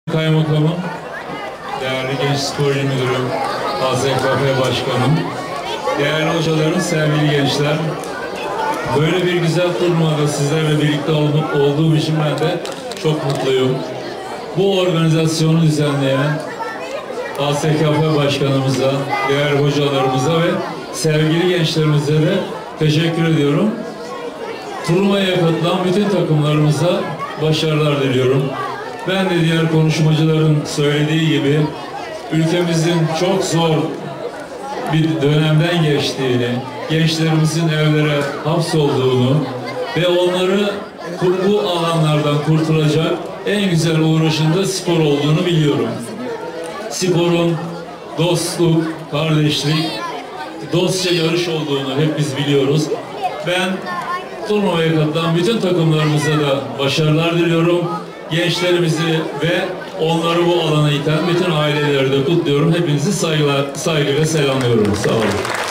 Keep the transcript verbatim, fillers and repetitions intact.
Kaymakamım, değerli Genç Spor İl Müdürüm, A Z K F Başkanım, değerli hocalarım, sevgili gençler, böyle bir güzel turnuvada sizlerle birlikte ol olduğum için ben de çok mutluyum. Bu organizasyonu düzenleyen A Z K F Başkanımıza, değerli hocalarımıza ve sevgili gençlerimize de teşekkür ediyorum. Turnuvaya katılan bütün takımlarımıza başarılar diliyorum. Ben de diğer konuşmacıların söylediği gibi ülkemizin çok zor bir dönemden geçtiğini, gençlerimizin evlere hapsolduğunu ve onları bu alanlardan kurtulacak en güzel uğraşın da spor olduğunu biliyorum. Sporun dostluk, kardeşlik, dostça yarış olduğunu hep biz biliyoruz. Ben turnuvaya katılan bütün takımlarımıza da başarılar diliyorum. Gençlerimizi ve onları bu alana iten bütün aileleri de kutluyorum. Hepinizi saygıyla, saygıyla selamlıyorum. Sağ olun.